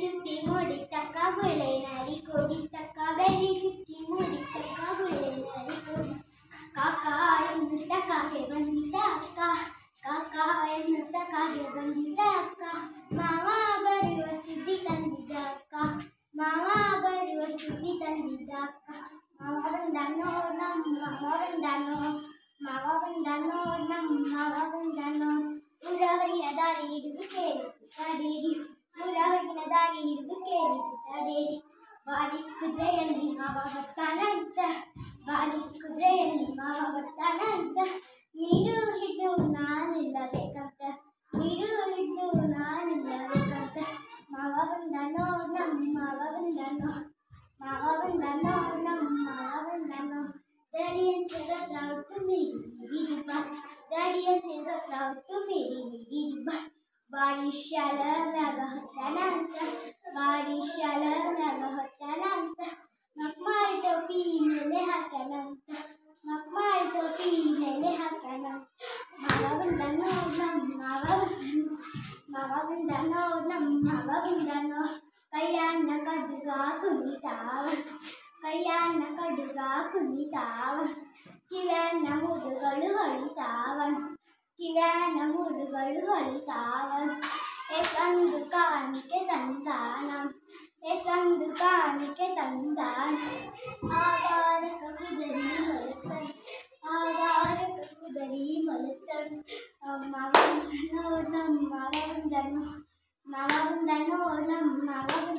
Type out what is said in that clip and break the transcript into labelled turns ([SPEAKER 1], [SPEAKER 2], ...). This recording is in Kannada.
[SPEAKER 1] ಚುಕ್ಕಿ ಮೂಡಿತಕ್ಕ ಗುಳ್ಳೆ ನಾರಿ ಕೂಡಿತಕ್ಕ ಬೆಳಿ ಚುಕ್ಕಿ ಮೂಡಿತಕ್ಕ ಗುಳ್ಳೆ ನಾರಿ ಕೂಡಿ ಕಾಕ ಎನ್ನುತ್ತ ಕಾಗೆ ಬಂದಿದ್ದ ಅಕ್ಕ ಕಾಕ ಎನ್ನುತ್ತ ಕಾಗೆ ಬಂದಿದ್ದ ಅಕ್ಕ ಮಾವ ಬರುವ ಸುದ್ದಿ ತಂದಿದ್ದ ಅಕ್ಕ ಮಾವ ಬರುವ ಸುದ್ದಿ ತಂದಿದ್ದ ಅಕ್ಕ ಮಾವ ಬಂದನೋ ನಮ್ಮ ಮಾವ ಬಂದನೋ ಮಾವ ಬಂದನೋ ನಮ್ಮ ಮಾವ ಬಂದನೋ ಊರ ಹೊರಿನ ದಾರಿ ಹಿಡಿದು ಕೇಳಿಸುತ್ತಾಡೇರಿ ಊರ ಹೊರಗಿನ ದಾರಿ ಹಿಡಿದು ಕೇಳಿಸುತ್ತಾಡೇರಿ ಬಾರಿ ಕುದುರೆಯಲ್ಲಿ ಮಾವ ಬರ್ತಾನಂತ ಬಾರಿ ಕುದುರೆಯಲ್ಲಿ ಮಾವ ಬರ್ತಾನಂತ ನೀರು ಹಿಡಿದು ನಾನಿಲ್ಲಬೇಕಂತ ನೀರು ಹಿಡಿದು ನಾನಿಲ್ಲಬೇಕಂತ ಮಾವ ಬಂದನೋ ನಮ್ಮ ಮಾವ ಬಂದನೋ ಮಾವ ಬಂದನೋ ನಮ್ಮ ಮಾವ ಬಂದನೋ Daddy and Santa Claus to me, Daddy and Santa Claus to me, Barishala Nagahatananta, Barishala Nagahatananta, Makmal Topi Melehatananta, Makmal Topi Melehatananta, Mavavandano, Mavavandano, Mavavandano, Mavavandano, Kayana Kaduga Kunitavan. ಕೈಯನ್ನ ಕಡುಗ ಕುಣಿತಾವ ಕಿವ್ಯಾನ ಮುಡುಗಳು ಹೊಳಿತಾವ ಕಿವ್ಯಾನ ಮುಡುಗಳು ಹೊಳಿತಾವ ಎಸಂದು ಕಾಣಿಕೆ ತಂದಾನ ಎಸಂದು ಕಾಣಿಕೆ ತಂದಾನ ಆಗಾರಕ ಕುದರಿ ಮಲತನ್ ಆಗಾರಕ ಕುದರಿ ಮಲತನ್ ಮಾವಂದನೋ ನಮ್ಮ ಮಾವಂದನೋ ಮಾವಂದನೋ ನಮ್ಮ ಮಾವ